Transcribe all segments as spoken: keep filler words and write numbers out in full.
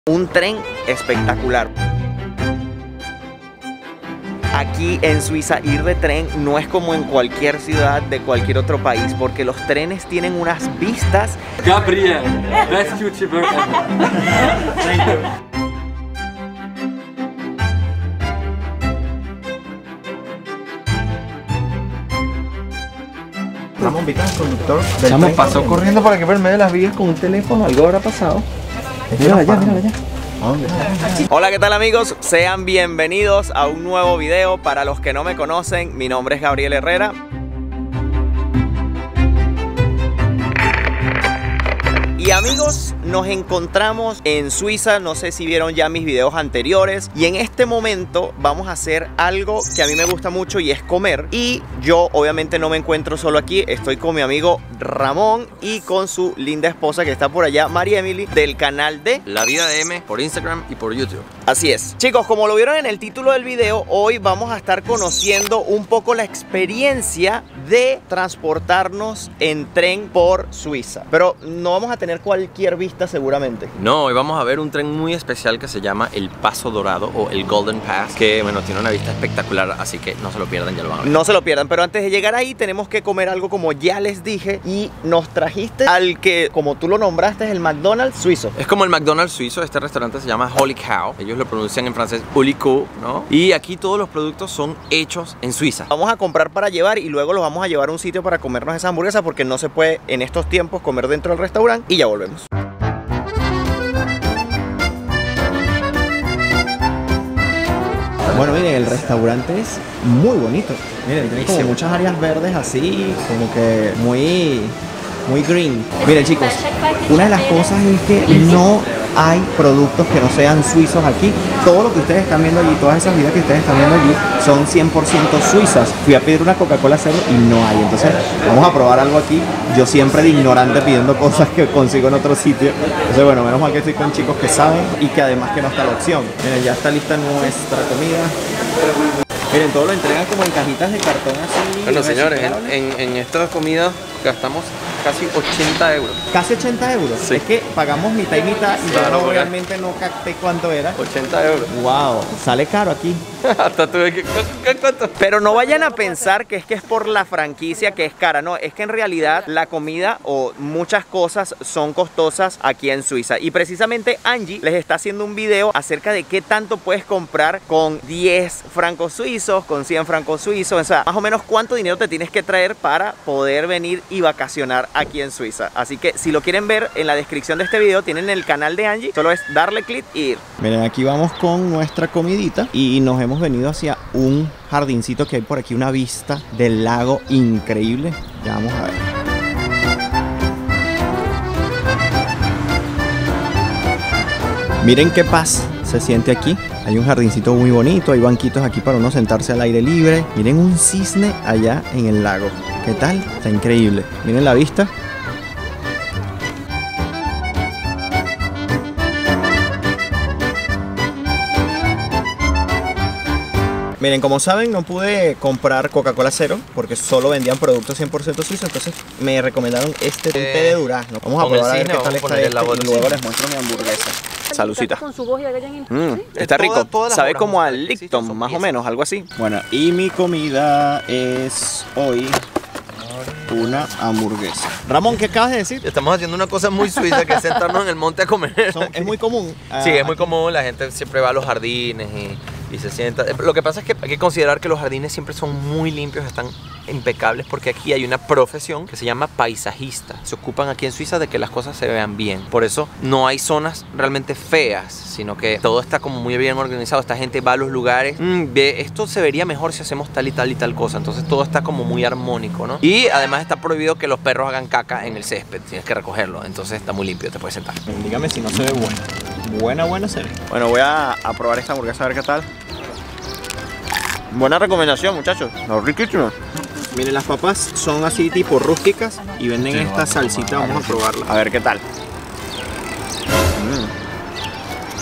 Un tren espectacular. Aquí en Suiza ir de tren no es como en cualquier ciudad de cualquier otro país, porque los trenes tienen unas vistas. Gabriel, best YouTuber ever. Thank you. Ramón, ¿viste al conductor del Chamo, tren? pasó corriendo para que por el medio de las vías con un teléfono, algo habrá pasado. Mírala allá, mírala allá. Hola, ¿qué tal amigos? Sean bienvenidos a un nuevo video. Para los que no me conocen, mi nombre es Gabriel Herrera. Y amigos, nos encontramos en Suiza, no sé si vieron ya mis videos anteriores, y en este momento vamos a hacer algo que a mí me gusta mucho y es comer. Y yo obviamente no me encuentro solo aquí, estoy con mi amigo Ramón y con su linda esposa que está por allá, María Emily, del canal de La Vida de M por Instagram y por YouTube. Así es. Chicos, como lo vieron en el título del video, hoy vamos a estar conociendo un poco la experiencia de transportarnos en tren por Suiza. Pero no vamos a tener cualquier vista seguramente. No, hoy vamos a ver un tren muy especial que se llama el Paso Dorado o el Golden Pass, que bueno, tiene una vista espectacular, así que no se lo pierdan, ya lo van a ver. No se lo pierdan, pero antes de llegar ahí tenemos que comer algo como ya les dije, y nos trajiste al que, como tú lo nombraste, es el McDonald's suizo. Es como el McDonald's suizo, este restaurante se llama Holy Cow, ellos lo pronuncian en francés Holy Cow, ¿no? Y aquí todos los productos son hechos en Suiza. Vamos a comprar para llevar y luego los vamos a llevar a un sitio para comernos esa hamburguesa, porque no se puede en estos tiempos comer dentro del restaurante, y ya volvemos. Bueno, miren, el restaurante es muy bonito. Miren, tiene como muchas áreas verdes así, como que muy, muy green. Miren chicos, una de las cosas es que no hay productos que no sean suizos aquí. Todo lo que ustedes están viendo allí, todas esas vidas que ustedes están viendo allí son cien por ciento suizas. Fui a pedir una Coca-Cola cero y no hay. Entonces vamos a probar algo aquí. Yo siempre de ignorante pidiendo cosas que consigo en otro sitio. Entonces bueno, menos mal que estoy con chicos que saben y que además que no está la opción. Miren, ya está lista nuestra comida. Miren, todo lo entregan como en cajitas de cartón así. Bueno señores, en, en, en estas comidas gastamos casi ochenta euros. Casi ochenta euros. Sí. Es que pagamos mitad y mitad y Claro, yo no, porque- realmente no capté cuánto era. ochenta euros. Wow, sale caro aquí. Hasta tuve que... ¿Cuánto? Pero no vayan a pensar que es que es por la franquicia que es cara, no, es que en realidad la comida o muchas cosas son costosas aquí en Suiza. Y precisamente Angie les está haciendo un video acerca de qué tanto puedes comprar con diez francos suizos, con cien francos suizos, o sea, más o menos cuánto dinero te tienes que traer para poder venir y vacacionar aquí en Suiza. Así que si lo quieren ver, en la descripción de este video tienen el canal de Angie, solo es darle clic y ir. Miren, aquí vamos con nuestra comidita y nos hemos venido hacia un jardincito que hay por aquí, una vista del lago increíble. Ya vamos a ver. Miren qué paz se siente aquí. Hay un jardincito muy bonito, hay banquitos aquí para uno sentarse al aire libre. Miren un cisne allá en el lago. ¿Qué tal? Está increíble. Miren la vista. Miren, como saben, no pude comprar Coca-Cola cero porque solo vendían productos cien por ciento suizos. Entonces me recomendaron este té de durazno. Vamos a con el probar a ver cisne qué tal vamos a está ponerle este la y golosina. luego les muestro mi hamburguesa. Salucita. Con su voz y aquella- Mm, está Toda- rico, todas las sabe obras como a musicales que existen Lipton, son más o piezas. menos, algo así. Bueno, y mi comida es hoy una hamburguesa. Ramón, ¿qué acabas de decir? Estamos haciendo una cosa muy suiza que es sentarnos en el monte a comer. Son- es muy común. ah, Sí, es muy aquí. común, la gente siempre va a los jardines y, y se sienta. Lo que pasa es que hay que considerar que los jardines siempre son muy limpios, están impecables, porque aquí hay una profesión que se llama paisajista. Se ocupan aquí en Suiza de que las cosas se vean bien. Por eso no hay zonas realmente feas, sino que todo está como muy bien organizado. Esta gente va a los lugares, "Mm, ve, esto se vería mejor si hacemos tal y tal y tal cosa". Entonces todo está como muy armónico, ¿no? Y además está prohibido que los perros hagan caca en el césped, tienes que recogerlo. Entonces está muy limpio, te puedes sentar. Dígame si no se ve buena. Buena, buena se ve. Bueno, voy a, a probar esta hamburguesa a ver qué tal. Buena recomendación, muchachos. No, riquísimo. Miren, las papas son así tipo rústicas y venden esta salsita. Vamos a probarla. A ver qué tal.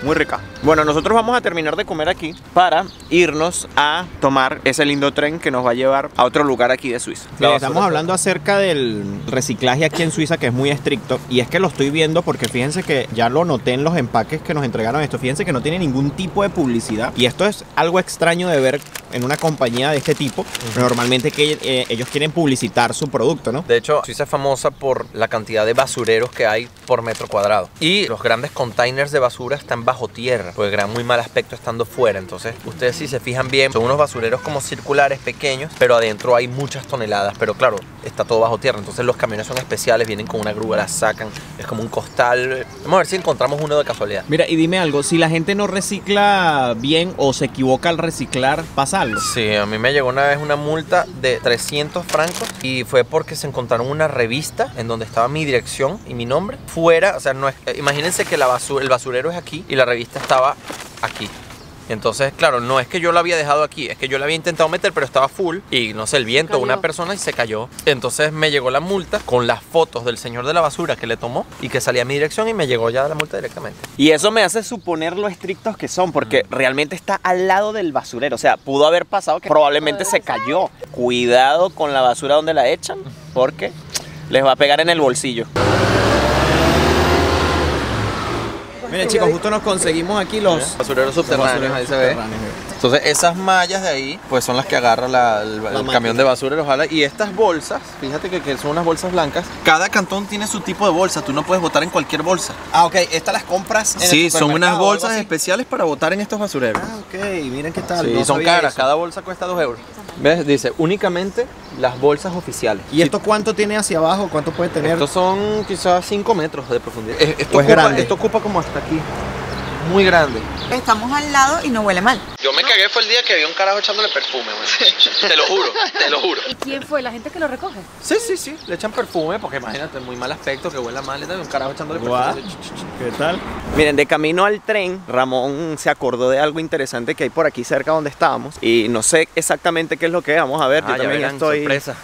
muy rica. Bueno, nosotros vamos a terminar de comer aquí para irnos a tomar ese lindo tren que nos va a llevar a otro lugar aquí de Suiza. Mira, estamos hablando acerca del reciclaje aquí en Suiza, que es muy estricto, y es que lo estoy viendo porque fíjense que ya lo noté en los empaques que nos entregaron esto. Fíjense que no tiene ningún tipo de publicidad, y esto es algo extraño de ver en una compañía de este tipo. Uh-huh. Normalmente que eh, ellos quieren publicitar su producto, ¿no? De hecho, Suiza es famosa por la cantidad de basureros que hay por metro cuadrado, y los grandes containers de basura están bajo tierra, porque crean muy mal aspecto estando fuera. Entonces, ustedes si se fijan bien, son unos basureros como circulares pequeños, pero adentro hay muchas toneladas, pero claro, está todo bajo tierra. Entonces los camiones son especiales, vienen con una grúa, las sacan, es como un costal. Vamos a ver si encontramos uno de casualidad. Mira, y dime algo, si la gente no recicla bien o se equivoca al reciclar, ¿pasa algo? Sí, a mí me llegó una vez una multa de trescientos francos, y fue porque se encontraron una revista en donde estaba mi dirección y mi nombre fuera. O sea, no es, imagínense que la basura, el basurero es aquí y la revista estaba aquí. Entonces, claro, no es que yo la había dejado aquí, es que yo la había intentado meter, pero estaba full y no sé, el viento, una persona, y se cayó. Entonces me llegó la multa con las fotos del señor de la basura que le tomó y que salía a mi dirección, y me llegó ya la multa directamente. Y eso me hace suponer lo estrictos que son, porque mm. realmente está al lado del basurero. O sea, pudo haber pasado que probablemente se cayó. Cuidado con la basura donde la echan, porque les va a pegar en el bolsillo. Miren, chicos, justo nos conseguimos aquí los basureros subterráneos, ahí se ve. Entonces esas mallas de ahí pues son las que agarra la, el, la el camión de basura, ojalá. Y estas bolsas, fíjate que, que son unas bolsas blancas. Cada cantón tiene su tipo de bolsa, tú no puedes botar en cualquier bolsa. Ah, ok, estas las compras en sí, el son unas bolsas especiales para botar en estos basureros. Ah, ok, miren qué tal. Sí, no son caras, eso. Cada bolsa cuesta dos euros. ¿Ves? Dice, únicamente las bolsas oficiales. ¿Y esto cuánto tiene hacia abajo? ¿Cuánto puede tener? Estos son quizás cinco metros de profundidad. Esto, pues ocupa, grande. esto ocupa como hasta aquí. Muy grande. Estamos al lado y no huele mal. Yo me cagué fue el día que había un carajo echándole perfume, güey. Te lo juro, te lo juro. ¿Y quién fue? ¿La gente que lo recoge? Sí, sí, sí. Le echan perfume porque imagínate, muy mal aspecto, que huela mal. Un carajo echándole perfume. ¿Qué tal? Miren, de camino al tren, Ramón se acordó de algo interesante que hay por aquí cerca donde estábamos. Y no sé exactamente qué es lo que es. Vamos a ver, ah, yo también verán, estoy... sorpresa.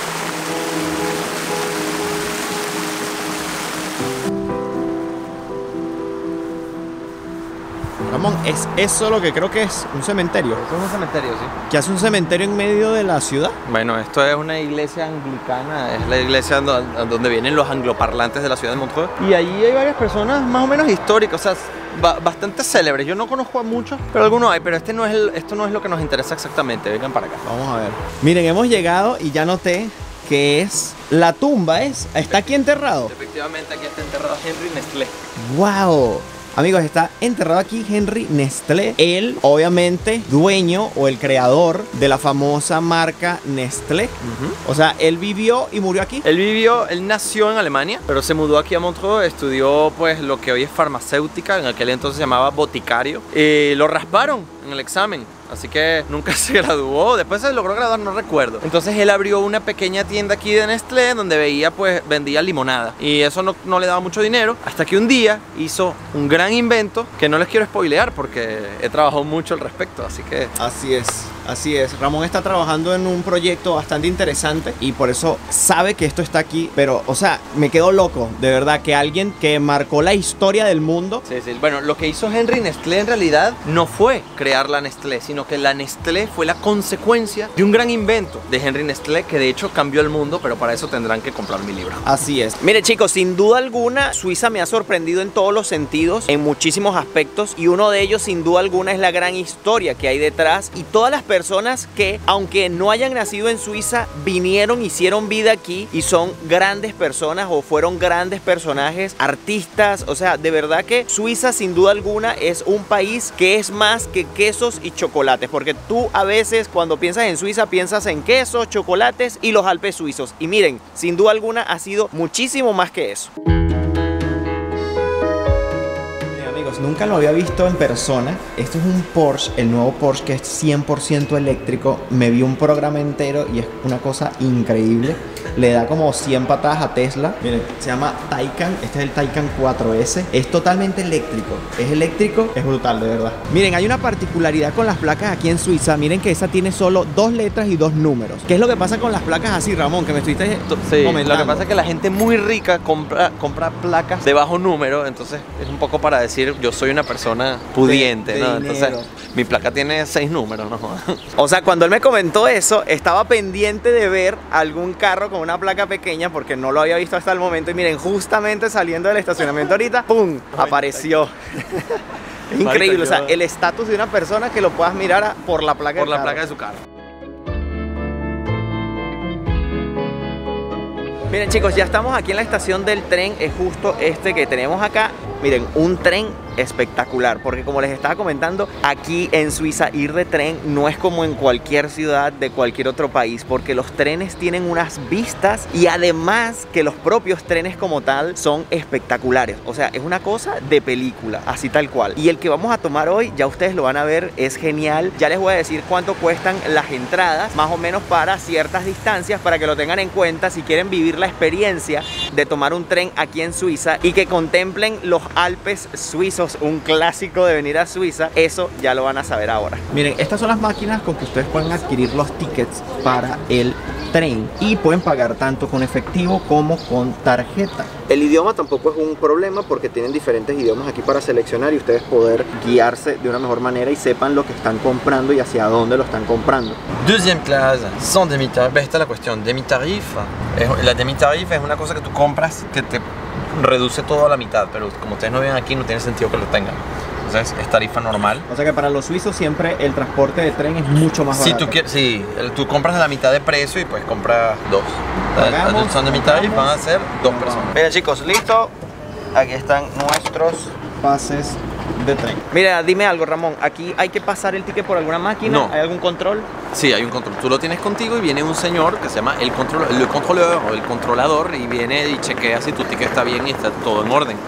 Ramón, ¿es eso lo que creo que es un cementerio? Esto es un cementerio, sí. ¿Qué hace un cementerio en medio de la ciudad? Bueno, esto es una iglesia anglicana, es la iglesia donde vienen los angloparlantes de la ciudad de Montreux. Y allí hay varias personas más o menos históricas, o sea, bastante célebres. Yo no conozco a muchos, pero algunos hay, pero este no es el, esto no es lo que nos interesa exactamente. Vengan para acá. Vamos a ver. Miren, hemos llegado y ya noté que es la tumba, ¿es? ¿Está aquí enterrado? Efectivamente, aquí está enterrado Henri Nestlé. ¡Wow! Amigos, está enterrado aquí Henri Nestlé, él obviamente dueño o el creador de la famosa marca Nestlé. Uh-huh. O sea, él vivió y murió aquí. Él vivió, él nació en Alemania, pero se mudó aquí a Montreux, estudió pues lo que hoy es farmacéutica, en aquel entonces se llamaba boticario, y lo rasparon en el examen. Así que nunca se graduó, después se logró graduar, no recuerdo. Entonces él abrió una pequeña tienda aquí de Nestlé donde veía, pues, vendía limonada. Y eso no, no le daba mucho dinero, hasta que un día hizo un gran invento que no les quiero spoilear porque he trabajado mucho al respecto, así que... Así es, así es. Ramón está trabajando en un proyecto bastante interesante y por eso sabe que esto está aquí. Pero, o sea, me quedo loco, de verdad, que alguien que marcó la historia del mundo... Sí, sí. Bueno, lo que hizo Henri Nestlé en realidad no fue crear la Nestlé, sino que la Nestlé fue la consecuencia de un gran invento de Henri Nestlé que de hecho cambió el mundo, pero para eso tendrán que comprar mi libro. Así es. Mire, chicos, sin duda alguna Suiza me ha sorprendido en todos los sentidos, en muchísimos aspectos, y uno de ellos sin duda alguna es la gran historia que hay detrás y todas las personas que, aunque no hayan nacido en Suiza, vinieron, hicieron vida aquí y son grandes personas o fueron grandes personajes, artistas. O sea, de verdad que Suiza sin duda alguna es un país que es más que quesos y chocolates, porque tú a veces cuando piensas en Suiza piensas en quesos, chocolates y los Alpes suizos, y miren, sin duda alguna ha sido muchísimo más que eso. Amigos, nunca lo había visto en persona. Esto es un Porsche, el nuevo Porsche que es cien por ciento eléctrico. Me vi un programa entero y es una cosa increíble. le da como cien patadas a Tesla. Miren, se llama Taycan, este es el Taycan cuatro ese. Es totalmente eléctrico, es eléctrico, es brutal de verdad. Miren, hay una particularidad con las placas aquí en Suiza. Miren que esa tiene solo dos letras y dos números. ¿Qué es lo que pasa con las placas así, Ramón? Que me estuviste Sí, comentando. lo que pasa es que la gente muy rica compra, compra placas de bajo número, entonces es un poco para decir yo soy una persona pudiente, De- de ¿no? dinero. Entonces mi placa tiene seis números, ¿no? O sea, cuando él me comentó eso, estaba pendiente de ver algún carro con una placa pequeña porque no lo había visto hasta el momento. Y miren, justamente saliendo del estacionamiento ahorita, ¡pum! Apareció. Es increíble, o sea, el estatus de una persona que lo puedas mirar a- por la placa Por del la carro. placa de su carro. Miren chicos, ya estamos aquí en la estación del tren, es justo este que tenemos acá. Miren, un tren espectacular, porque como les estaba comentando, aquí en Suiza ir de tren no es como en cualquier ciudad de cualquier otro país, porque los trenes tienen unas vistas y además que los propios trenes como tal son espectaculares. O sea, es una cosa de película, así tal cual. Y el que vamos a tomar hoy, ya ustedes lo van a ver, es genial. Ya les voy a decir cuánto cuestan las entradas, más o menos para ciertas distancias, para que lo tengan en cuenta si quieren vivir la experiencia de tomar un tren aquí en Suiza y que contemplen los Alpes suizos, un clásico de venir a Suiza. Eso ya lo van a saber ahora. Miren, estas son las máquinas con que ustedes pueden adquirir los tickets para el tren y pueden pagar tanto con efectivo como con tarjeta. El idioma tampoco es un problema porque tienen diferentes idiomas aquí para seleccionar y ustedes poder guiarse de una mejor manera y sepan lo que están comprando y hacia dónde lo están comprando. Deuxième clase, sans demi-tarif. Esta es la cuestión. Demi-tarif. es- La demi-tarif es una cosa que tú compras que te reduce todo a la mitad, pero como ustedes no viven aquí, no tiene sentido que lo tengan. Entonces es tarifa normal. O sea que para los suizos siempre el transporte de tren es mucho más Si barato. tú quieres, sí, el- tú compras a la mitad de precio y pues compras dos. Pagamos, Son de mitad y pagamos. van a ser dos personas. Miren chicos, listo. Aquí están nuestros. pases de tren. Mira, dime algo, Ramón. ¿Aquí hay que pasar el ticket por alguna máquina? No. ¿Hay algún control? Sí, hay un control. Tú lo tienes contigo y viene un señor que se llama el, control, el controlador o el controlador y viene y chequea si tu ticket está bien y está todo en orden.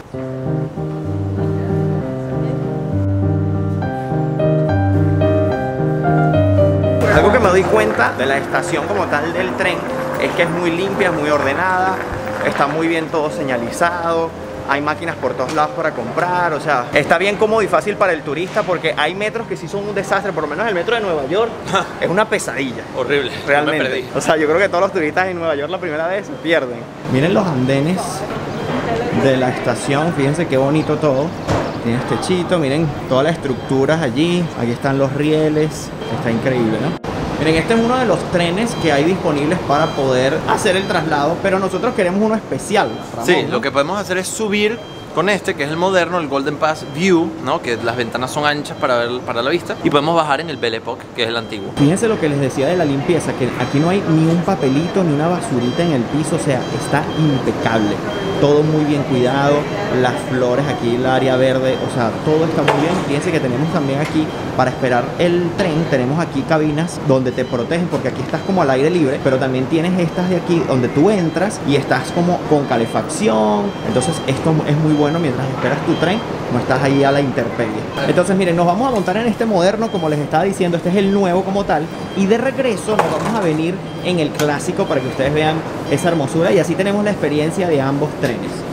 Algo que me doy cuenta de la estación como tal del tren es que es muy limpia, es muy ordenada, está muy bien todo señalizado, hay máquinas por todos lados para comprar, o sea, está bien cómodo y fácil para el turista porque hay metros que sí son un desastre, por lo menos el metro de Nueva York es una pesadilla. Horrible. Realmente. Me perdí. O sea, yo creo que todos los turistas en Nueva York la primera vez se pierden. Miren los andenes de la estación, fíjense qué bonito todo. Tiene este techito, miren todas las estructuras allí, aquí están los rieles, está increíble, ¿no? Miren, este es uno de los trenes que hay disponibles para poder hacer el traslado, pero nosotros queremos uno especial, Ramón, Sí, ¿no? lo que podemos hacer es subir con este, que es el moderno, el Golden Pass View, ¿no? Que las ventanas son anchas para ver para la vista, y podemos bajar en el Belle Époque, que es el antiguo. Fíjense lo que les decía de la limpieza, que aquí no hay ni un papelito ni una basurita en el piso, o sea, está impecable. Todo muy bien cuidado, las flores aquí, el área verde, o sea, todo está muy bien. Fíjense que tenemos también aquí, para esperar el tren, tenemos aquí cabinas donde te protegen, porque aquí estás como al aire libre, pero también tienes estas de aquí donde tú entras y estás como con calefacción. Entonces esto es muy bueno mientras esperas tu tren, no estás ahí a la intemperie. Entonces miren, nos vamos a montar en este moderno, como les estaba diciendo, este es el nuevo como tal, y de regreso nos vamos a venir en el clásico para que ustedes vean esa hermosura y así tenemos la experiencia de ambos trenes.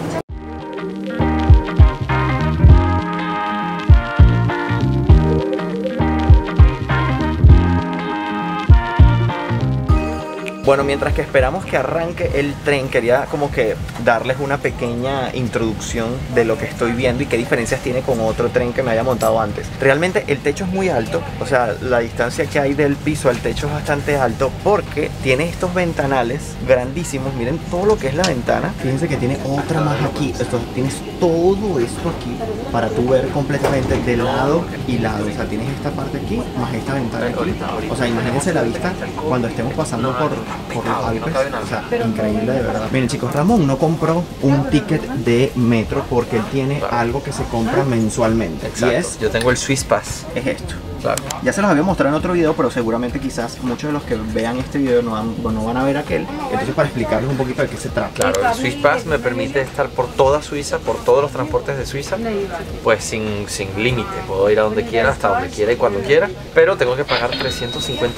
Bueno, mientras que esperamos que arranque el tren, quería como que darles una pequeña introducción de lo que estoy viendo y qué diferencias tiene con otro tren que me haya montado antes. Realmente el techo es muy alto, o sea, la distancia que hay del piso al techo es bastante alto porque tiene estos ventanales grandísimos. Miren todo lo que es la ventana. Fíjense que tiene otra más aquí. Esto, tienes todo esto aquí para tú ver completamente de lado y lado. O sea, tienes esta parte aquí más esta ventana aquí. O sea, imagínense la vista cuando estemos pasando por, por los Alpes. O sea, increíble de verdad. Miren chicos, Ramón no compró un ticket de metro porque él tiene algo que se compra mensualmente. Y es, Yo tengo el Swiss Pass. es esto. Claro. Ya se los había mostrado en otro video, pero seguramente quizás muchos de los que vean este video no van, no van a ver aquel. Entonces para explicarles un poquito de qué se trata. Claro, el Swiss Pass me permite estar por toda Suiza, por todos los transportes de Suiza, pues sin, sin límite. Puedo ir a donde quiera, hasta donde quiera y cuando quiera, pero tengo que pagar trescientos cincuenta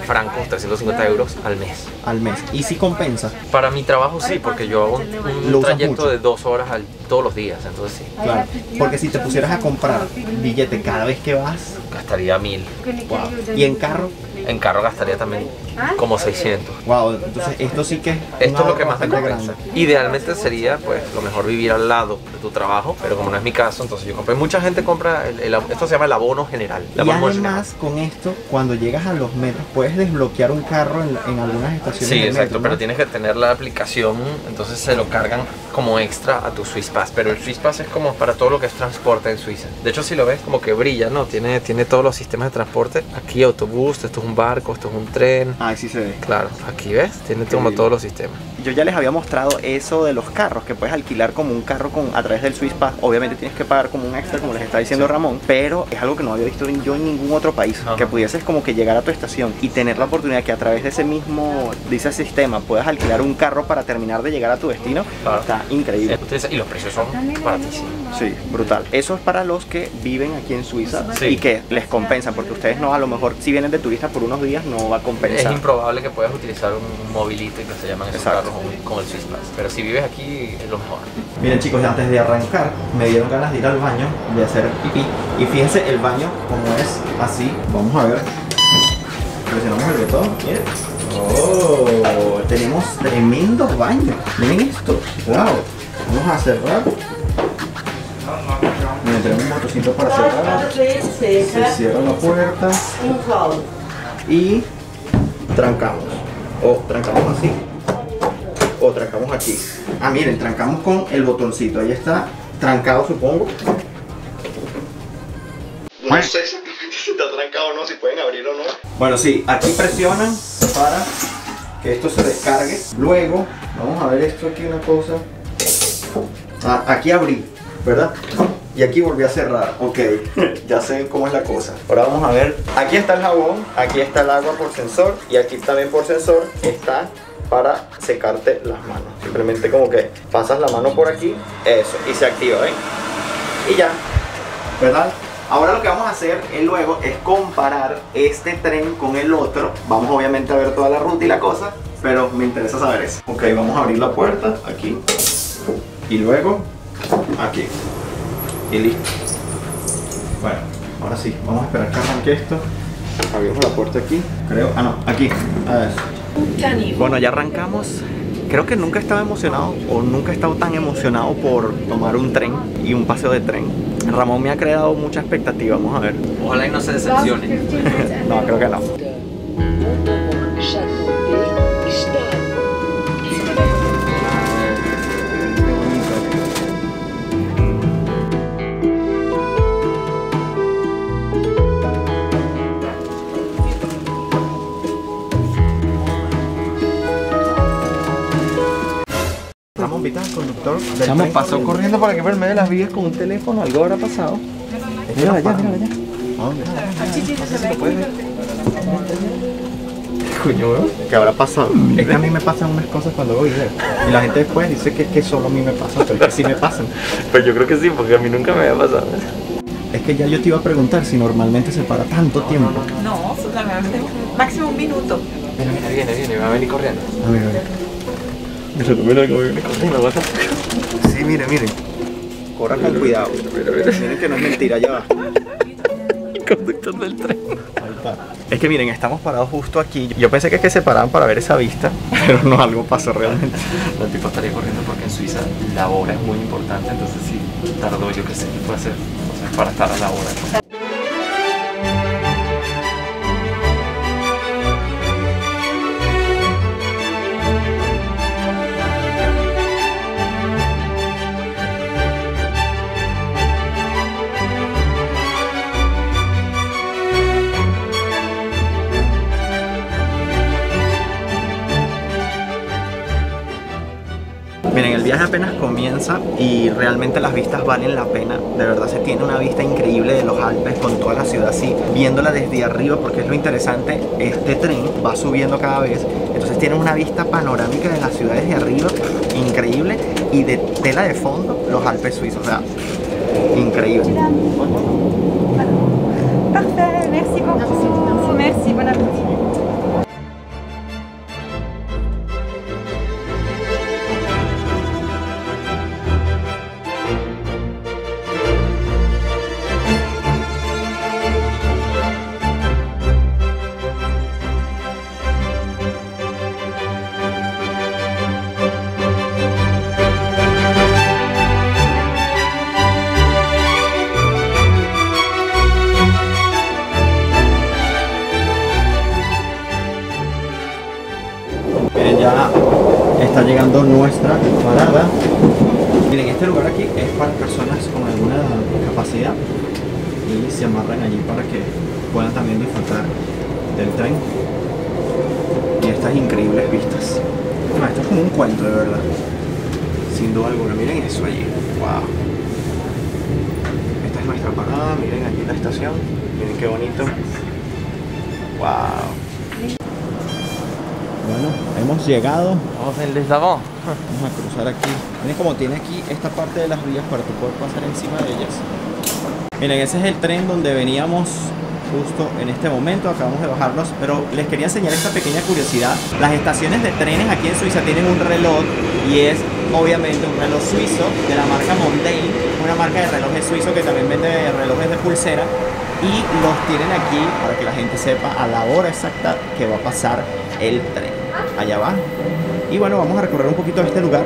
francos, trescientos cincuenta euros al mes. Al mes. ¿Y si compensa? Para mi trabajo sí, porque yo hago un, Lo un usas trayecto mucho. de dos horas al, todos los días, entonces sí. Claro. Porque si te pusieras a comprar billete cada vez que vas, Gastaría mil. wow. Y en carro, En carro gastaría también como seiscientos. wow. Entonces esto sí que es un Esto es lo ahorro que más me bastante compensa. grande. Idealmente sería, pues, lo mejor vivir al lado de tu trabajo, pero como no es mi caso, entonces yo compré. Mucha gente compra, el, el- esto se llama el abono general. El Y abono además con esto, cuando llegas a los metros, puedes desbloquear un carro en, en algunas estaciones Sí, de exacto, metro, ¿no? pero tienes que tener la aplicación, entonces se lo cargan como extra a tu Swiss Pass, pero el Swiss Pass es como para todo lo que es transporte en Suiza. De hecho, si lo ves, como que brilla, ¿no? Tiene, tiene todos los sistemas de transporte. Aquí autobús, esto es un barco, esto es un tren. Ah, sí se ve. Claro, aquí ves, tiene como todos los sistemas. Yo ya les había mostrado eso de los carros, que puedes alquilar como un carro con, a través del Swiss Pass. Obviamente tienes que pagar como un extra, como les está diciendo Ramón, pero es algo que no había visto en- yo en ningún otro país. Ajá. Que pudieses como que llegar a tu estación y tener la oportunidad que a través de ese mismo, de ese sistema, puedas alquilar un carro para terminar de llegar a tu destino. Claro. Está increíble. Entonces, y los precios son baratísimos. Sí, brutal. Eso es para los que viven aquí en Suiza Sí. y que les compensan, porque ustedes no, a lo mejor si vienen de turistas por unos días no va a Es compensar. improbable que puedas utilizar un mobility que se llaman esos Exacto. carros con, con el Swiss Pass, pero si vives aquí es lo mejor. Miren chicos, antes de arrancar me dieron ganas de ir al baño, de hacer pipí. Y fíjense el baño como es así. Vamos a ver. Presionamos el botón. Miren. Oh, tenemos tremendo baño. Miren esto. Wow. Vamos a cerrar. Miren, tenemos un botoncito para cerrar. Se cierra la puerta. Y trancamos. O trancamos así. O trancamos aquí. Ah, miren, trancamos con el botoncito. Ahí está trancado, supongo. No sé exactamente si está trancado o no, si pueden abrir o no. Bueno, sí, aquí presionan para que esto se descargue. Luego, vamos a ver esto aquí, una cosa. Ah, aquí abrí, ¿verdad? Y aquí volví a cerrar. Ok, ya sé cómo es la cosa. Ahora vamos a ver. Aquí está el jabón, aquí está el agua por sensor y aquí también por sensor está para secarte las manos. Simplemente como que pasas la mano por aquí, eso, y se activa, ¿ven? Y ya, ¿verdad? Ahora lo que vamos a hacer es luego es comparar este tren con el otro. Vamos obviamente a ver toda la ruta y la cosa, pero me interesa saber eso. Ok, vamos a abrir la puerta aquí y luego aquí y listo. Bueno, ahora sí, vamos a esperar que arranque esto. Abrimos la puerta aquí, creo. Ah, no, aquí. A ver. Bueno, ya arrancamos. Creo que nunca he estado emocionado o nunca he estado tan emocionado por tomar un tren y un paseo de tren. Ramón me ha creado mucha expectativa, vamos a ver. Ojalá y no se decepcione. No, creo que no. Estamos invitados al conductor del Chamo, tren pasó corriendo para que por el medio de las vías con un teléfono, algo habrá pasado. Mira allá, mira allá. Coño, weón. ¿Qué habrá pasado? Es que a mí me pasan unas cosas cuando voy video. Y la gente después dice que es que solo a mí me pasa, pero es que sí me pasan. Pues yo creo que sí, porque a mí nunca me había pasado. Es que ya yo te iba a preguntar si normalmente se para tanto tiempo. No, solamente máximo un minuto. Mira, mira, viene, viene, va a venir corriendo. A ver, a ver. Mira, mira cómo viene corriendo, what the fuck. Sí, miren, miren. Corra con cuidado. Miren que no es mentira, ya va. Conductor del tren. Ahí está. Es que miren, estamos parados justo aquí. Yo pensé que, es que se paraban para ver esa vista, pero no, algo pasó realmente. El tipo estaría corriendo porque en Suiza la hora es muy importante, entonces sí, tardó yo que sé qué puede hacer, o sea, para estar a la hora. Miren, el viaje apenas comienza y realmente las vistas valen la pena. De verdad se tiene una vista increíble de los Alpes con toda la ciudad así, viéndola desde arriba, porque es lo interesante, este tren va subiendo cada vez, entonces tiene una vista panorámica de las ciudades de arriba, increíble, y de tela de fondo los Alpes suizos, o sea, increíble. Parfait, merci beaucoup. Merci, bon appétit. llegando nuestra parada. Miren, este lugar aquí es para personas con alguna capacidad y se amarran allí para que puedan también disfrutar del tren y estas increíbles vistas. Bueno, esto es como un cuento de verdad, sin duda alguna. Miren eso allí, wow. Esta es nuestra parada, miren allí la estación, miren qué bonito. Wow. Bueno, hemos llegado. Vamos en Les Davant. Vamos a cruzar aquí. Miren como tiene aquí esta parte de las vías para tu poder pasar encima de ellas. Miren, ese es el tren donde veníamos justo en este momento. Acabamos de bajarnos, pero les quería enseñar esta pequeña curiosidad. Las estaciones de trenes aquí en Suiza tienen un reloj y es obviamente un reloj suizo de la marca Mondain, una marca de relojes suizo que también vende relojes de pulsera, y los tienen aquí para que la gente sepa a la hora exacta que va a pasar el tren. Allá va. Y bueno, vamos a recorrer un poquito este lugar.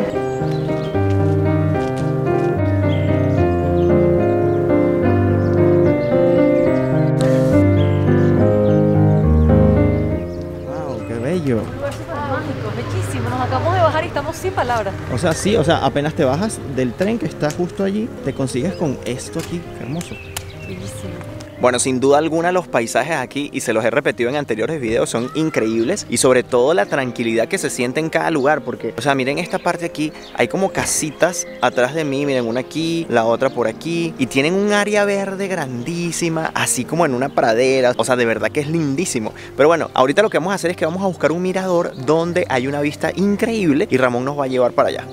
Wow, qué bello. Un lugar súper mágico, bellísimo. Nos acabamos de bajar y estamos sin palabras. O sea, sí, o sea, apenas te bajas del tren que está justo allí, te consigues con esto aquí. Qué hermoso. Bellísimo. Bueno, sin duda alguna los paisajes aquí, y se los he repetido en anteriores videos, son increíbles, y sobre todo la tranquilidad que se siente en cada lugar, porque, o sea, miren esta parte aquí, hay como casitas atrás de mí, miren, una aquí, la otra por aquí, y tienen un área verde grandísima, así como en una pradera, o sea, de verdad que es lindísimo. Pero bueno, ahorita lo que vamos a hacer es que vamos a buscar un mirador donde hay una vista increíble, y Ramón nos va a llevar para allá.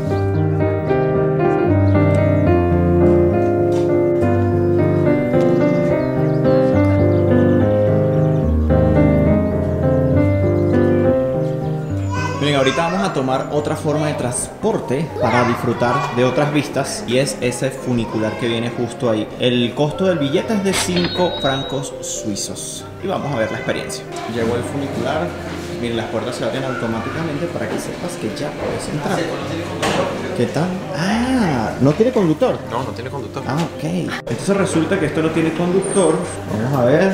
Ahorita vamos a tomar otra forma de transporte para disfrutar de otras vistas, y es ese funicular que viene justo ahí. El costo del billete es de cinco francos suizos y vamos a ver la experiencia. Llegó el funicular. Miren, las puertas se abren automáticamente para que sepas que ya puedes entrar. ¿Qué tal? Ah, ¿no tiene conductor? No, no tiene conductor. Ah, ok. Entonces resulta que esto no tiene conductor. Vamos a ver.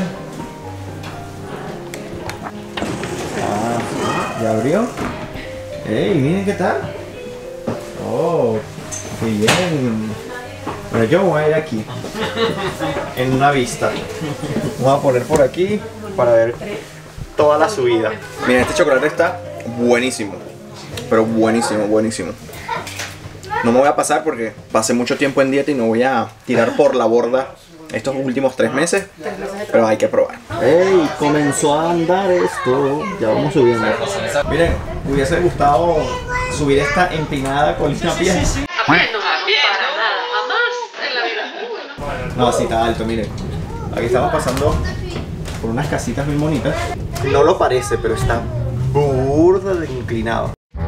Ah, ya abrió. ¡Ey, miren qué tal! ¡Oh, qué bien! Bueno, yo voy a ir aquí, en una vista. Voy a poner por aquí para ver toda la subida. Miren, este chocolate está buenísimo, pero buenísimo, buenísimo. No me voy a pasar porque pasé mucho tiempo en dieta y no voy a tirar por la borda estos últimos tres meses, pero hay que probar. ¡Ey! Comenzó a andar esto. Ya vamos subiendo. Miren, me hubiese gustado subir esta empinada con una pierna. A pie no, a pie no, nada, jamás en la vida. No, así está alto, miren. Aquí estamos pasando por unas casitas muy bonitas. No lo parece, pero está burda de inclinado.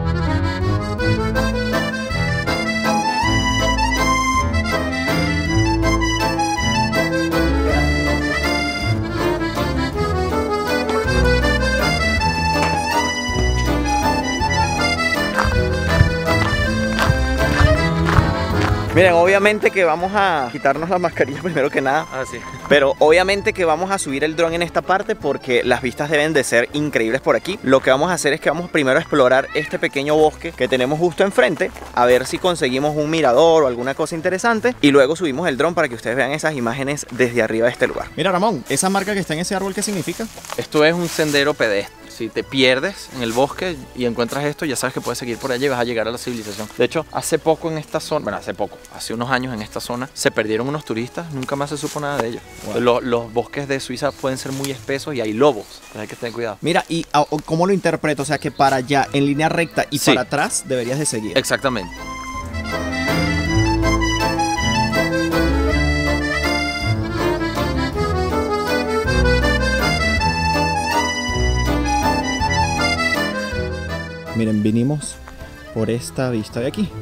Miren, obviamente que vamos a quitarnos la mascarilla primero que nada. Ah, sí. Pero obviamente que vamos a subir el dron en esta parte porque las vistas deben de ser increíbles por aquí. Lo que vamos a hacer es que vamos primero a explorar este pequeño bosque que tenemos justo enfrente, a ver si conseguimos un mirador o alguna cosa interesante, y luego subimos el dron para que ustedes vean esas imágenes desde arriba de este lugar. Mira, Ramón, esa marca que está en ese árbol, ¿qué significa? Esto es un sendero pedestre. Si te pierdes en el bosque y encuentras esto, ya sabes que puedes seguir por allí y vas a llegar a la civilización. De hecho, hace poco en esta zona, bueno, hace poco, hace unos años en esta zona, se perdieron unos turistas, nunca más se supo nada de ellos. Wow. Los, los bosques de Suiza pueden ser muy espesos y hay lobos, entonces hay que tener cuidado. Mira, ¿y a- o cómo lo interpreto? O sea, que para allá, en línea recta y Sí. para atrás, deberías de seguir. Exactamente. Miren, vinimos por esta vista de aquí.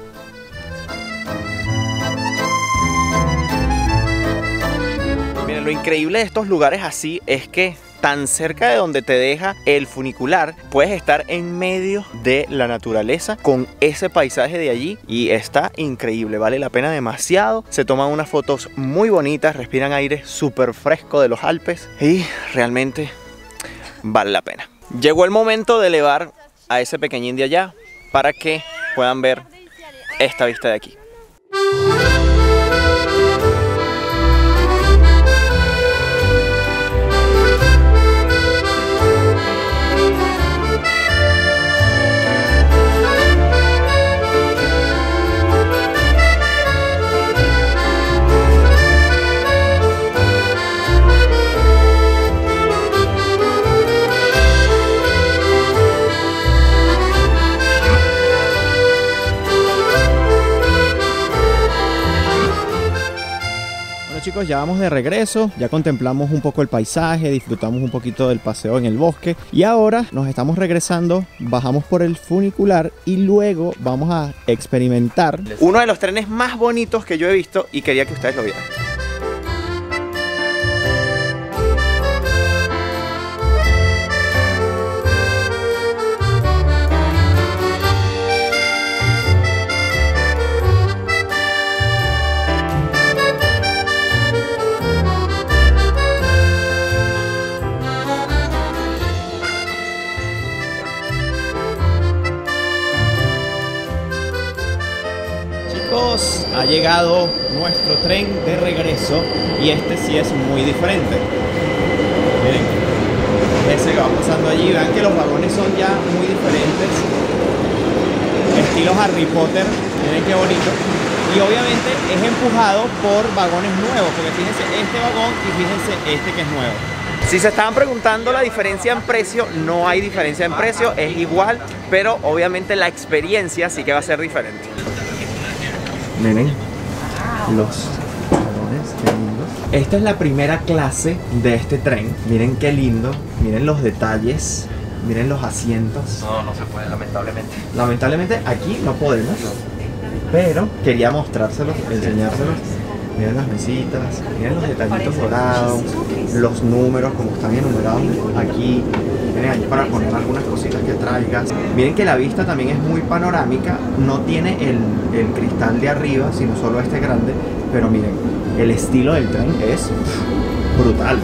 Miren, lo increíble de estos lugares así es que tan cerca de donde te deja el funicular, puedes estar en medio de la naturaleza con ese paisaje de allí, y está increíble, vale la pena demasiado. Se toman unas fotos muy bonitas, respiran aire súper fresco de los Alpes y realmente vale la pena. Llegó el momento de elevar a ese pequeñín de allá para que puedan ver esta vista de aquí. Chicos, ya vamos de regreso, ya contemplamos un poco el paisaje, disfrutamos un poquito del paseo en el bosque y ahora nos estamos regresando, bajamos por el funicular y luego vamos a experimentar uno de los trenes más bonitos que yo he visto y quería que ustedes lo vieran. Ha llegado nuestro tren de regreso y este sí es muy diferente. Miren, ese que va pasando allí, vean que los vagones son ya muy diferentes, estilo Harry Potter, miren qué bonito. Y obviamente es empujado por vagones nuevos, porque fíjense este vagón y fíjense este que es nuevo. Si se estaban preguntando la diferencia en precio, no hay diferencia en precio, es igual, pero obviamente la experiencia sí que va a ser diferente. Miren los vagones, qué lindos. Esta es la primera clase de este tren. Miren qué lindo, miren los detalles, miren los asientos. No, no se puede, lamentablemente. Lamentablemente aquí no podemos, pero quería mostrárselos, enseñárselos. Miren las mesitas, miren los detallitos dorados, los números como están enumerados aquí. Miren ahí para poner algunas cositas que traigas. Miren que la vista también es muy panorámica, no tiene el, el cristal de arriba, sino solo este grande. Pero miren, el estilo del tren es brutal.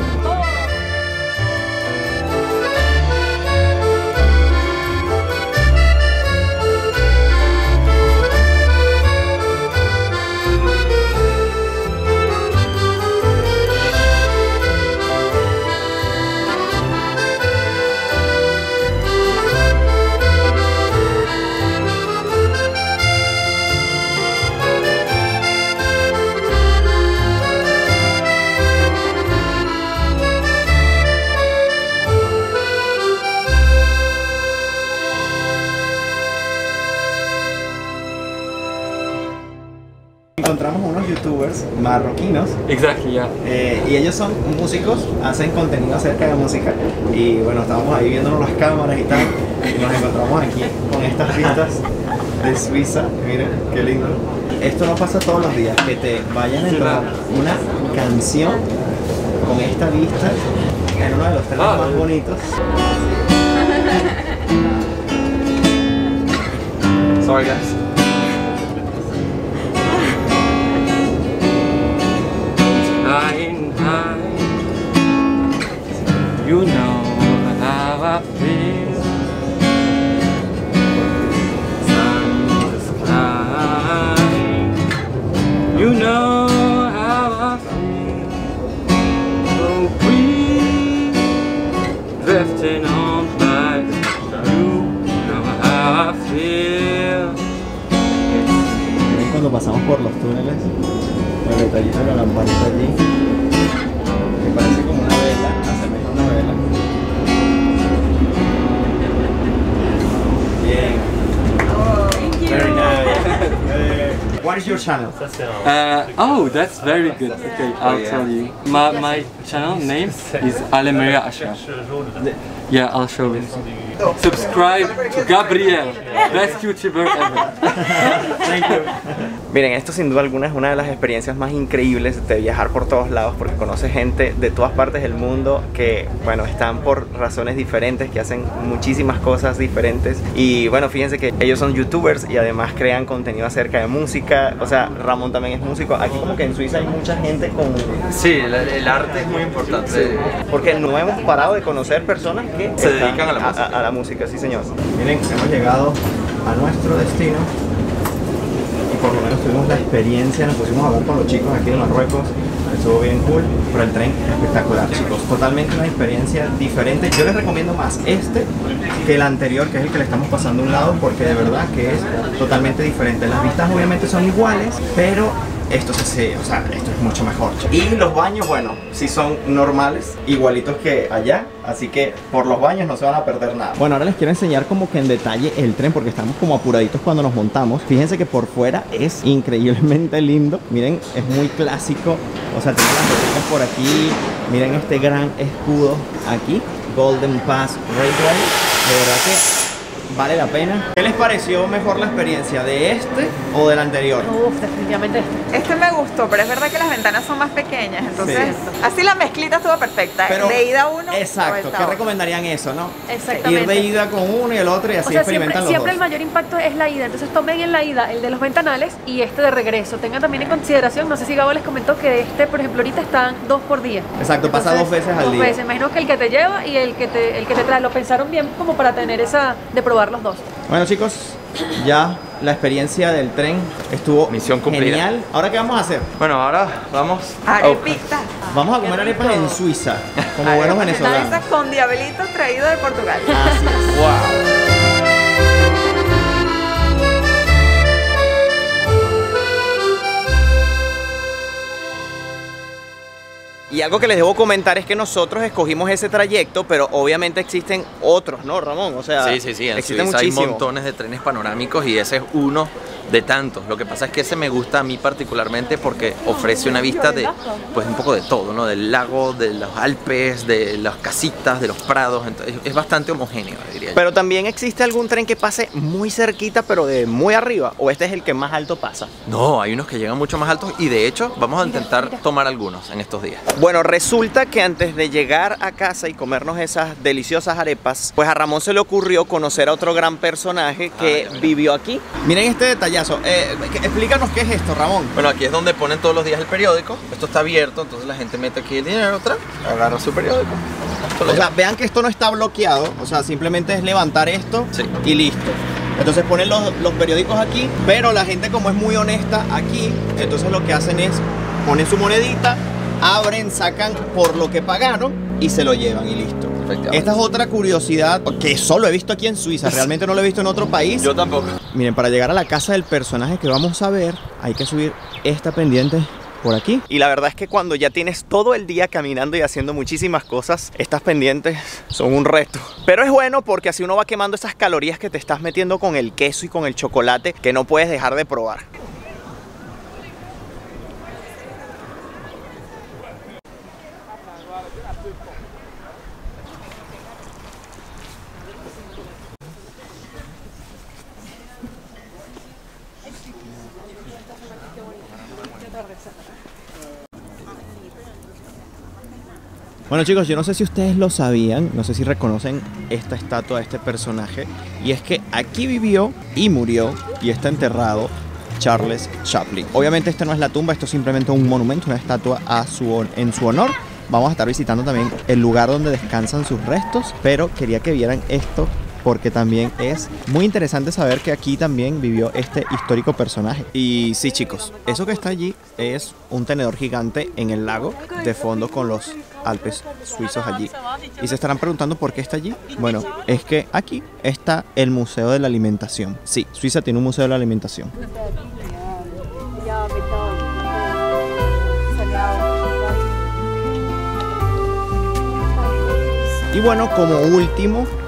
Encontramos unos youtubers marroquinos. Exactly, yeah. Eh, y ellos son músicos, hacen contenido acerca de música. Y bueno, estábamos ahí viéndonos las cámaras y tal. Y nos encontramos aquí con estas vistas de Suiza. Miren, qué lindo. Esto no pasa todos los días, que te vayan a entrar una canción con esta vista en uno de los trenes Ah, más bonitos. Sorry guys. Nine, nine. You know how I feel. Sun is flying. You know how I feel. So we drifting on by. You know how I feel. Miren cuando pasamos por los túneles, el detallito de la lamparita allí, que parece como una vela, asemeja una vela. Bien. Very nice. What is your channel? Uh, oh, that's very good. Okay, I'll tell you. My, my channel name is Alemaria Ashraf. Yeah, I'll show you. Subscribe to Gabriel, best YouTuber ever. Thank you. Miren, esto sin duda alguna es una de las experiencias más increíbles de viajar por todos lados, porque conoces gente de todas partes del mundo que, bueno, están por razones diferentes, que hacen muchísimas cosas diferentes. Y bueno, fíjense que ellos son youtubers y además crean contenido acerca de música. O sea, Ramón también es músico. Aquí como que en Suiza hay mucha gente con... Sí, el, el arte es muy importante. Sí, porque no hemos parado de conocer personas que se están dedican a la música. A, a la música, sí señor. Miren, hemos llegado a nuestro destino y por lo menos tuvimos la experiencia, nos pusimos a hablar con los chicos aquí de Marruecos, estuvo bien cool, pero el tren espectacular, chicos, totalmente una experiencia diferente. Yo les recomiendo más este que el anterior, que es el que le estamos pasando a un lado, porque de verdad que es totalmente diferente. Las vistas obviamente son iguales, pero esto se sí, o sea, esto es mucho mejor. Y los baños, bueno, sí son normales, igualitos que allá, así que por los baños no se van a perder nada. Bueno, ahora les quiero enseñar como que en detalle el tren, porque estamos como apuraditos cuando nos montamos. Fíjense que por fuera es increíblemente lindo. Miren, es muy clásico, o sea, tiene las rocas por aquí. Miren este gran escudo aquí, Golden Pass Railway. De verdad que vale la pena. ¿Qué les pareció mejor la experiencia de este o del anterior? Uf, definitivamente este. Este me gustó, pero es verdad que las ventanas son más pequeñas, entonces Sí. así la mezclita estuvo perfecta. Pero- de ida uno. Exacto, o esta ¿qué otra. recomendarían eso, no? Exactamente. Ir de ida con uno y el otro y así O sea, siempre, experimentan los siempre dos. el mayor impacto es la ida, entonces tomen en la ida el de los ventanales y este de regreso. Tengan también en consideración, no sé si Gabo les comentó que este, por ejemplo, ahorita están dos por día. Exacto, pasa dos veces al dos día. veces. Imagino que el que te lleva y el que te, el que te trae, lo pensaron bien como para tener esa, de probar los dos. Bueno chicos, ya la experiencia del tren estuvo Misión cumplida. genial. ¿Ahora qué vamos a hacer? Bueno, ahora vamos. Arepita. Vamos a comer arepas en Suiza, como Arepas buenos venezolanas venezolanos. con diablito traído de Portugal. Así es. Wow. Y algo que les debo comentar es que nosotros escogimos ese trayecto, pero obviamente existen otros, ¿no, Ramón? O sea, Sí, sí, sí, en existen Suiza hay muchísimos. montones de trenes panorámicos y ese es uno de tantos. Lo que pasa es que ese me gusta a mí particularmente porque ofrece una vista de, pues un poco de todo, ¿no? Del lago, de los Alpes, de las casitas, de los prados, entonces es bastante homogéneo, diría yo. Pero también existe algún tren que pase muy cerquita, pero de muy arriba, o este es el que más alto pasa. No, hay unos que llegan mucho más altos y de hecho vamos a intentar tomar algunos en estos días. Bueno, resulta que antes de llegar a casa y comernos esas deliciosas arepas, pues a Ramón se le ocurrió conocer a otro gran personaje que Ah, mira. vivió aquí. Miren este detallazo. Eh, explícanos qué es esto, Ramón. Bueno, aquí es donde ponen todos los días el periódico. Esto está abierto, entonces la gente mete aquí el dinero, otra, agarra su periódico. Esto lo O sea, lleva. vean que esto no está bloqueado, o sea, simplemente es levantar esto Sí. y listo. Entonces ponen los, los periódicos aquí, pero la gente como es muy honesta aquí, entonces lo que hacen es ponen su monedita, abren, sacan por lo que pagaron y se lo llevan y listo. Efectivamente. Esta es otra curiosidad que solo he visto aquí en Suiza, realmente no lo he visto en otro país. Yo tampoco. Miren, para llegar a la casa del personaje que vamos a ver, hay que subir esta pendiente por aquí. Y la verdad es que cuando ya tienes todo el día caminando y haciendo muchísimas cosas, estas pendientes son un reto. Pero es bueno porque así uno va quemando esas calorías que te estás metiendo con el queso y con el chocolate que no puedes dejar de probar. Bueno chicos, yo no sé si ustedes lo sabían, no sé si reconocen esta estatua de este personaje, y es que aquí vivió y murió y está enterrado Charles Chaplin. Obviamente esta no es la tumba, esto es simplemente un monumento, una estatua a su, hon- en su honor. Vamos a estar visitando también el lugar donde descansan sus restos, pero quería que vieran esto porque también es muy interesante saber que aquí también vivió este histórico personaje. Y sí chicos, eso que está allí es un tenedor gigante en el lago, de fondo con los Alpes suizos allí. Y se estarán preguntando por qué está allí. Bueno, es que aquí está el Museo de la Alimentación. Sí, Suiza tiene un Museo de la Alimentación. Y bueno, como último,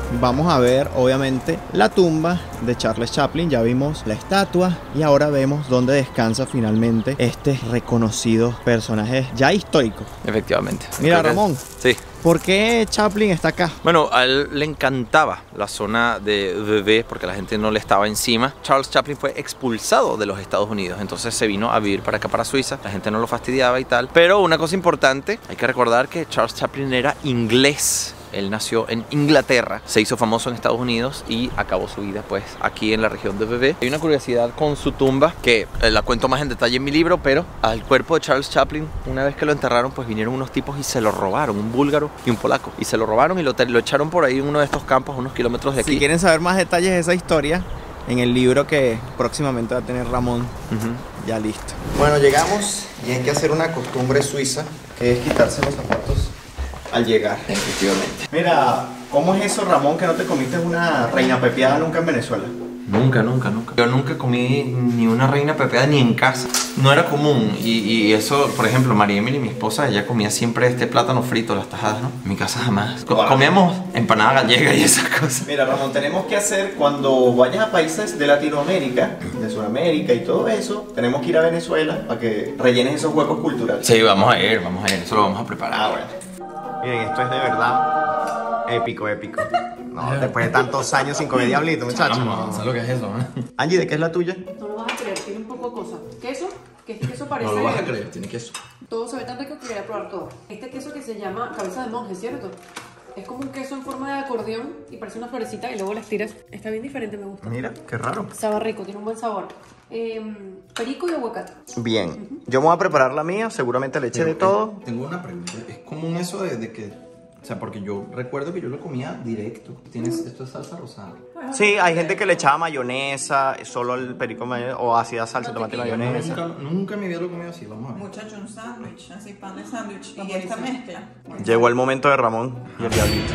vamos a ver obviamente la tumba de Charles Chaplin. Ya vimos la estatua y ahora vemos dónde descansa finalmente este reconocido personaje ya histórico. Efectivamente. Mira, Ramón. Sí. ¿Por qué Chaplin está acá? Bueno, a él le encantaba la zona de Vevey porque la gente no le estaba encima. Charles Chaplin fue expulsado de los Estados Unidos, entonces se vino a vivir para acá, para Suiza. La gente no lo fastidiaba y tal. Pero una cosa importante, hay que recordar que Charles Chaplin era inglés. Él nació en Inglaterra, se hizo famoso en Estados Unidos y acabó su vida pues aquí en la región de Vevey. Hay una curiosidad con su tumba que eh, la cuento más en detalle en mi libro, pero al cuerpo de Charles Chaplin, una vez que lo enterraron, pues vinieron unos tipos y se lo robaron, un búlgaro y un polaco. Y se lo robaron y lo, lo echaron por ahí en uno de estos campos, unos kilómetros de aquí. Si quieren saber más detalles de esa historia, en el libro que próximamente va a tener Ramón, uh-huh. ya listo. Bueno, llegamos y hay que hacer una costumbre suiza, que es quitarse los zapatos al llegar. Efectivamente. Mira, ¿cómo es eso, Ramón, que no te comiste una reina pepiada nunca en Venezuela? Nunca, nunca, nunca. Yo nunca comí ni una reina pepeada ni en casa. No era común. Y, y eso, por ejemplo, María Emily, mi esposa, ella comía siempre este plátano frito, las tajadas, ¿no? En mi casa jamás. Wow. Comíamos empanada gallega y esas cosas. Mira, Ramón, tenemos que hacer cuando vayas a países de Latinoamérica, de Sudamérica y todo eso, tenemos que ir a Venezuela para que rellenes esos huecos culturales. Sí, vamos a ir, vamos a ir. Eso lo vamos a preparar. Ah, bueno. Miren, esto es de verdad épico, épico. No, después de tantos años sin comer diablito, muchachos. No, ¿sabes lo que es eso, eh? Angie, ¿de qué es la tuya? No lo vas a creer, tiene un poco de cosas. Queso, que este queso parece... No lo vas a creer, tiene queso. Todo se ve tan rico que quería probar todo. Este queso que se llama cabeza de monje, ¿cierto? Es como un queso en forma de acordeón y parece una florecita y luego las tiras. Está bien diferente, me gusta. Mira, qué raro. Sabe rico, tiene un buen sabor. Eh, perico y aguacate. Bien, uh-huh. Yo me voy a preparar la mía, seguramente le eché de todo. Tengo una pregunta, ¿es común eso de, de que... O sea, porque yo recuerdo que yo lo comía directo. ¿Tienes esto es salsa rosada? Sí, hay gente que le echaba mayonesa, solo el perico mayonesa, o hacía salsa de tomate y mayonesa. Nunca, nunca en mi vida lo he comido así, vamos a ver. Muchacho, un sándwich, así pan de sándwich. Y esta mezcla. Llegó el momento de Ramón y el diablito.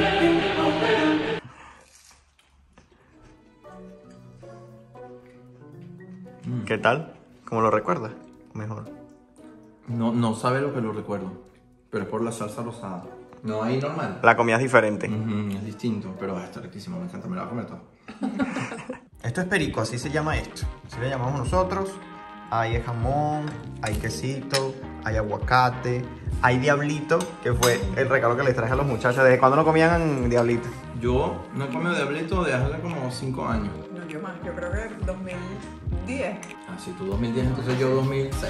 ¿Qué tal? ¿Cómo lo recuerdas? Mejor. No, no sabe lo que lo recuerdo, pero es por la salsa rosada. No, ahí normal. La comida es diferente. Uh-huh, es distinto, pero está riquísimo, me encanta, me la voy a comer todo. Esto es perico, así se llama esto. Así le llamamos nosotros. Hay jamón, hay quesito, hay aguacate, hay diablito, que fue el regalo que les traje a los muchachos. ¿Desde cuándo no comían diablito? Yo no he comido diablito desde hace como cinco años. No, yo más, yo creo que dos mil diez. Ah, sí, tú dos mil diez, entonces yo dos mil seis.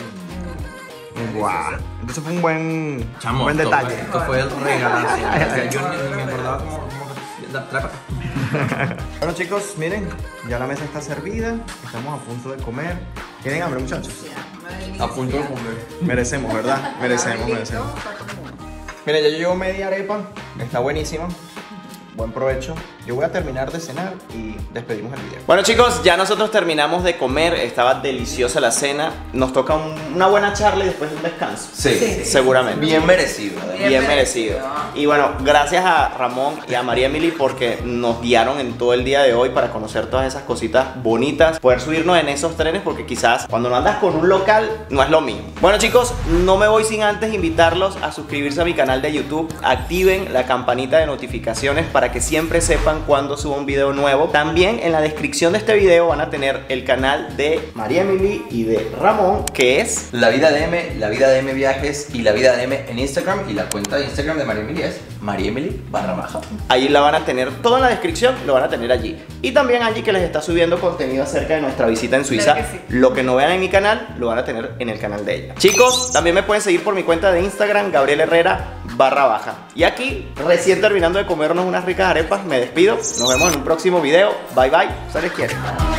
Guau. Entonces fue un buen, Chamo, un buen esto detalle. Fue, esto fue el regalazo. Yo ni, ni me acordaba cómo... cómo Bueno, chicos, miren, ya la mesa está servida. Estamos a punto de comer. ¿Tienen hambre, muchachos? A punto de comer. Merecemos, ¿verdad? Merecemos, merecemos. Miren, ya yo llevo media arepa. Está buenísima. Buen provecho. Yo voy a terminar de cenar y despedimos el video. Bueno, chicos, ya nosotros terminamos de comer. Estaba deliciosa la cena. Nos toca un, una buena charla y después un descanso. Sí, sí, seguramente. Bien merecido. Bien, bien merecido. merecido. Y bueno, gracias a Ramón y a María Emily porque nos guiaron en todo el día de hoy para conocer todas esas cositas bonitas. Poder subirnos en esos trenes porque quizás cuando no andas con un local no es lo mismo. Bueno, chicos, no me voy sin antes invitarlos a suscribirse a mi canal de YouTube. Activen la campanita de notificaciones para que siempre sepan cuando suba un video nuevo. También en la descripción de este video van a tener el canal de María Emily y de Ramón, que es La Vida de M, La Vida de M Viajes y La Vida de M en Instagram. Y la cuenta de Instagram de María Emily es María Emily barra baja. Ahí la van a tener todo en la descripción, lo van a tener allí. Y también allí que les está subiendo contenido acerca de nuestra visita en Suiza. Claro que sí. Lo que no vean en mi canal, lo van a tener en el canal de ella. Chicos, también me pueden seguir por mi cuenta de Instagram, Gabriel Herrera barra baja. Y aquí, recién terminando de comernos unas ricas arepas, me despido. Nos vemos en un próximo video. Bye bye. Se les quiere.